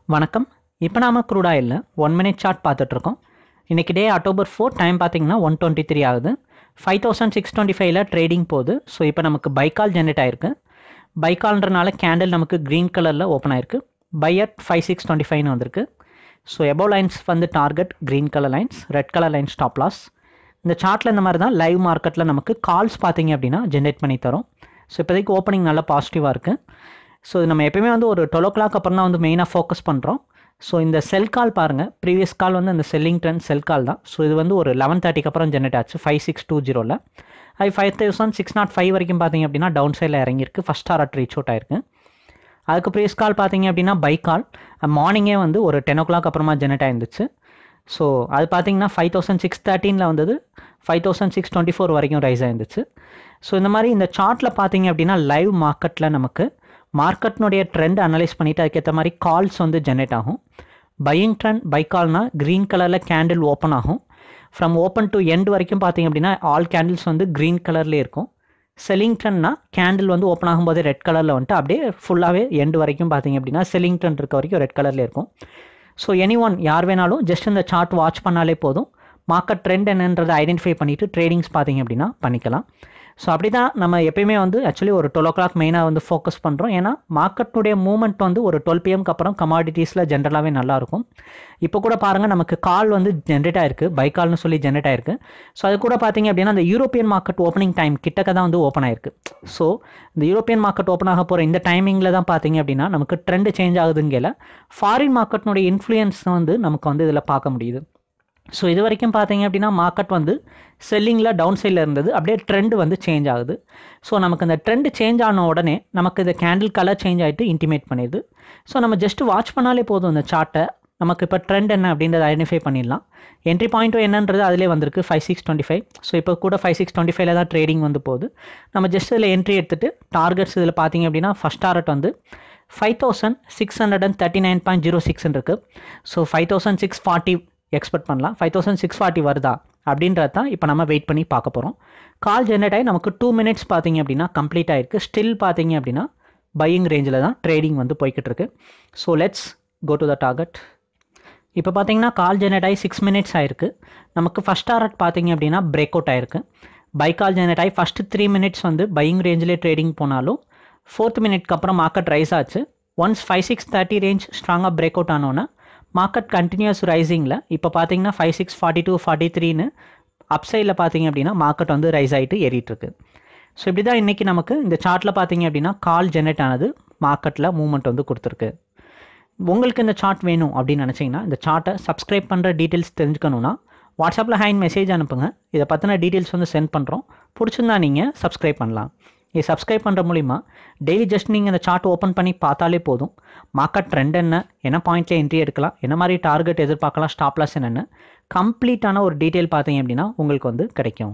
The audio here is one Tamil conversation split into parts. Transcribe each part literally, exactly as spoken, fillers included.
வணக்கம். இப்போ நாம க்ரூட் ஆயில்ல ஒன் மினிட் சார்ட் பார்த்துட்ருக்கோம். இன்றைக்கி டே அக்டோபர் ஃபோர், டைம் பார்த்தீங்கன்னா ஒன் டுவெண்ட்டி த்ரீ ஆகுது. ஃபைவ் தௌசண்ட் சிக்ஸ் டுவெண்ட்டி ஃபைவ்ல ட்ரேடிங் போகுது. ஸோ இப்போ நமக்கு பைக்கால் ஜென்ரேட் ஆயிருக்கு. பைக்கால்ன்றனால கேண்டில் நமக்கு க்ரீன் கலரில் ஓப்பன் ஆயிருக்கு. Buy at five six twenty ஃபைவ்னு வந்திருக்கு. ஸோ எபோவ் லைன்ஸ் வந்து target green colour lines, red colour lines stop loss. இந்த சார்ட்டில் இந்த மாதிரி தான் லைவ் மார்க்கெட்டில் நமக்கு கால்ஸ் பார்த்தீங்க அப்படின்னா ஜென்ரேட் பண்ணி தரும். ஸோ இப்போதைக்கு ஓப்பனிங் நல்லா பாசிட்டிவாக இருக்குது. ஸோ நம்ம எப்பயுமே வந்து ஒரு டுவெல் ஓ கிளாக் அப்புறம் தான் வந்து மெயினாக ஃபோக்கஸ் பண்ணுறோம். ஸோ இந்த செல் கால் பாருங்கள், ப்ரீவியஸ் கால் வந்து அந்த செல்லிங் ட்ரெண்ட் செல் கால் தான். ஸோ இது வந்து ஒரு லெவன் தேர்ட்டிக்கு அப்புறம் ஜென்ரேட் ஆச்சு ஃபைவ் சிக்ஸ் டூ ஜீரோவில். அது five thousand six nought five வரைக்கும் பார்த்தீங்க அப்படின்னா டவுன் சைடில் இறங்கியிருக்கு. ஃபஸ்ட் டாரட் ரீச் அவுட் ஆயிருக்கு. அதுக்கு ப்ரீவியஸ் கால் பார்த்தீங்க அப்படின்னா பை கால் மார்னிங்கே வந்து ஒரு டென் ஓ கிளாக் அப்புறமா ஜென்ரேட் ஆயிருந்துச்சு. ஸோ அது பார்த்தீங்கன்னா ஃபைவ் தௌசண்ட் சிக்ஸ் தேர்ட்டீனில் வந்தது five thousand six twenty four வரைக்கும் ரைஸ் ஆயிருந்துச்சு. ஸோ இந்த மாதிரி இந்த சார்ட்டில் பார்த்தீங்க அப்படின்னா லைவ் மார்க்கெட்டில் நமக்கு மார்க்கெட்னுடைய ட்ரெண்ட் அனலைஸ் பண்ணிவிட்டு அதுக்கேற்ற மாதிரி கால்ஸ் வந்து ஜென்ரேட் ஆகும். பையிங் ட்ரெண்ட் பை கால்னா க்ரீன் கலரில் கேண்டில் ஓப்பன் ஆகும். ஃப்ரம் ஓப்பன் டு எண்ட் வரைக்கும் பார்த்தீங்க அப்படின்னா ஆல் கேண்டில்ஸ் வந்து க்ரீன் கலர்லேயே இருக்கும். செல்லிங் ட்ரெண்ட்னா கேண்டில் வந்து ஓப்பன் ஆகும்போது ரெட் கலரில் வந்துட்டு அப்படியே ஃபுல்லாகவே எண்டு வரைக்கும் பார்த்தீங்க அப்படின்னா செல்லிங் ட்ரெண்ட் இருக்க வரைக்கும் ரெட் கலர்லேயே இருக்கும். ஸோ எனி ஒன் யார் வேணாலும் ஜஸ்ட் இந்த சார்ட் வாட்ச் பண்ணாலே போதும், மார்க்கெட் ட்ரெண்ட் என்னன்றதை ஐடென்டிஃபை பண்ணிவிட்டு ட்ரேடிங்ஸ் பார்த்தீங்க அப்படின்னா பண்ணிக்கலாம். ஸோ அப்படி தான் நம்ம எப்பயுமே வந்து ஆக்சுவலி ஒரு டுவெல் ஓ கிளாக் மெயினாக வந்து ஃபோக்கஸ் பண்ணுறோம். ஏன்னா மார்க்கெட்டுடைய மூவ்மெண்ட் வந்து ஒரு டுவெல் பிஎம்க்கு அப்புறம் கமாடிட்டிஸில் ஜென்ரலாகவே நல்லாயிருக்கும். இப்போ கூட பாருங்கள், நமக்கு கால் வந்து ஜென்ரேட் ஆயிருக்கு, பை கால்னு சொல்லி ஜென்ரேட் ஆயிருக்கு. ஸோ அது கூட பார்த்தீங்க அப்படின்னா அந்த யூரோப்பியன் மார்க்கெட் ஓப்பனிங் டைம் கிட்டக்க தான் வந்து ஓப்பன் ஆயிருக்கு. ஸோ இந்த யூரோப்பியன் மார்க்கெட் ஓப்பன் ஆக போகிற இந்த டைமிங்கில் தான் பார்த்தீங்க அப்படின்னா நமக்கு ட்ரெண்ட் சேஞ்ச் ஆகுதுங்கல ஃபாரின் மார்க்கெட்னுடைய இன்ஃப்ளூயன்ஸ் வந்து நமக்கு வந்து இதில் பார்க்க முடியுது. ஸோ இது வரைக்கும் பார்த்தீங்க அப்படின்னா மார்க்கெட் வந்து செல்லிங்கில் டவுன் சைடில் இருந்தது, அப்படியே ட்ரெண்ட் வந்து சேஞ்ச் ஆகுது. ஸோ நமக்கு அந்த ட்ரெண்ட் சேஞ்ச் ஆன உடனே நமக்கு இந்த கேண்டில் கலர் சேஞ்ச் ஆகிட்டு இன்டிமேட் பண்ணிடுது. ஸோ நம்ம ஜஸ்ட் வாட்ச் பண்ணாலே போதும் இந்த சார்ட்டை, நமக்கு இப்போ ட்ரெண்ட் என்ன அப்படின்றத ஐடென்டிஃபை பண்ணிடலாம். என்ட்ரி பாயிண்ட்டும் என்னன்றது அதிலே வந்திருக்கு five six twenty five. So இப்போ கூட ஃபைவ் சிக்ஸ் டுவெண்ட்டி ஃபைவ்ல தான் ட்ரேடிங் வந்து போகுது. நம்ம ஜஸ்ட் இதில் என்ட்ரி எடுத்துகிட்டு டார்கெட்ஸ் இதில் பார்த்தீங்க அப்படின்னா ஃபஸ்ட் டார்கெட் வந்து five thousand six hundred and thirty nine point zero six இருக்குது. So five thousand six forty expect பண்ணலாம். ஃபைவ் தௌசண்ட் சிக்ஸ் ஃபார்ட்டி வருதா அப்படின்றது தான் இப்போ நம்ம வெயிட் பண்ணி பார்க்க போகிறோம். கால் ஜென்ரேட் ஆகி நமக்கு டூ மினிட்ஸ் பார்த்தீங்க அப்படின்னா கம்ப்ளீட் ஆகிருக்கு. ஸ்டில் பார்த்தீங்க அப்படின்னா பையிங் ரேஞ்சில் தான் ட்ரேடிங் வந்து போய்கிட்டு இருக்கு. So let's go to the target. இப்போ பார்த்தீங்கன்னா கால் ஜென்ரேட் ஆகி சிக்ஸ் மினிட்ஸ் ஆயிருக்கு. நமக்கு ஃபஸ்ட் டார்கெட் பார்த்தீங்க அப்படின்னா பிரேக் அவுட் ஆயிருக்கு. பை கால் ஜென்ரேட் ஆகி ஃபஸ்ட்டு த்ரீ மினிட்ஸ் வந்து பையிங் ரேஞ்சிலே ட்ரேடிங் போனாலும் ஃபோர்த் மினிட்க்கு அப்புறம் மார்க்கெட் ரைஸ் ஆச்சு. Once five six thirty range ஸ்ட்ராங்காக பிரேக் அவுட் ஆனோன்னா மார்க்கெட் கண்டினியூஸ் ரைசிங்கில் இப்போ பார்த்தீங்கன்னா five six forty two forty த்ரீன்னு அப்சைடில் பார்த்தீங்க அப்படின்னா மார்க்கெட் வந்து ரைஸ் ஆகிட்டு ஏறிட்டுருக்கு. ஸோ இப்படி தான் இன்றைக்கி நமக்கு இந்த சார்ட்டில் பார்த்தீங்க அப்படின்னா கால் ஜென்ரேட் ஆனது மார்க்கெட்டில் மூவ்மெண்ட் வந்து கொடுத்துருக்கு. உங்களுக்கு இந்த சார்ட் வேணும் அப்படின்னு நினச்சிங்கன்னா இந்த சார்ட்டை சப்ஸ்கிரைப் பண்ணுற டீட்டெயில்ஸ் தெரிஞ்சுக்கணுன்னா வாட்ஸ்அப்பில் ஹேண்ட் மெசேஜ் அனுப்புங்க. இதை பற்றின டீட்டெயில்ஸ் வந்து சென்ட் பண்ணுறோம். பிடிச்சிருந்தா நீங்கள் சப்ஸ்கிரைப் பண்ணலாம். இது சப்ஸ்கிரைப் பண்ணுற மூலிமா டெய்லி ஜஸ்ட் நீங்கள் இந்த சார்ட் ஓப்பன் பண்ணி பார்த்தாலே போதும், மார்க்கெட் ட்ரெண்ட் என்ன, என்ன பாயிண்ட்டில் என்ட்ரி எடுக்கலாம், என்ன மாதிரி டார்கெட் எதிர்பார்க்கலாம், ஸ்டாப் லாஸ் என்னென்னு கம்ப்ளீட்டான ஒரு டீட்டெயில் பார்த்தீங்க அப்படின்னா உங்களுக்கு வந்து கிடைக்கும்.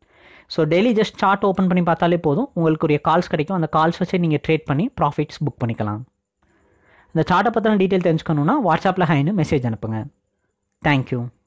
So daily just chart open பண்ணி பார்த்தாலே போதும், உங்களுக்கு ஒரு கால்ஸ் கிடைக்கும். அந்த கால்ஸ் வச்சு நீங்கள் ட்ரேட் பண்ணி ப்ராஃபிட்ஸ் புக் பண்ணிக்கலாம். இந்த சார்ட்டை பற்றின டீட்டெயில் தெரிஞ்சுக்கணுன்னா வாட்ஸ்அப்பில் ஹைன்னு மெசேஜ் அனுப்புங்க. தேங்க்யூ.